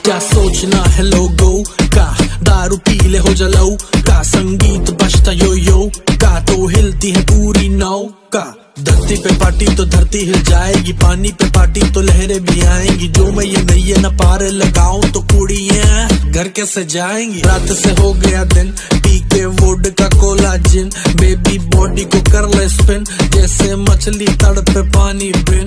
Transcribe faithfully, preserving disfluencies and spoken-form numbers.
क्या सोचना है लोगों का, दारू पी ले हो जलाऊ का, संगीत बजता यो यो का तो हिलती है पूरी नौका। धरती पे पार्टी तो धरती हिल जाएगी, पानी पे पार्टी तो लहरें भी आएंगी। जो मैं ये नैये न पार लगाऊं तो कुड़ियां घर कैसे जाएंगी। रात से हो गया दिन, पी के वोड का कोला जिन, बेबी बॉडी को कर ले स्पिन, जैसे मछली तड़पे पानी बिन।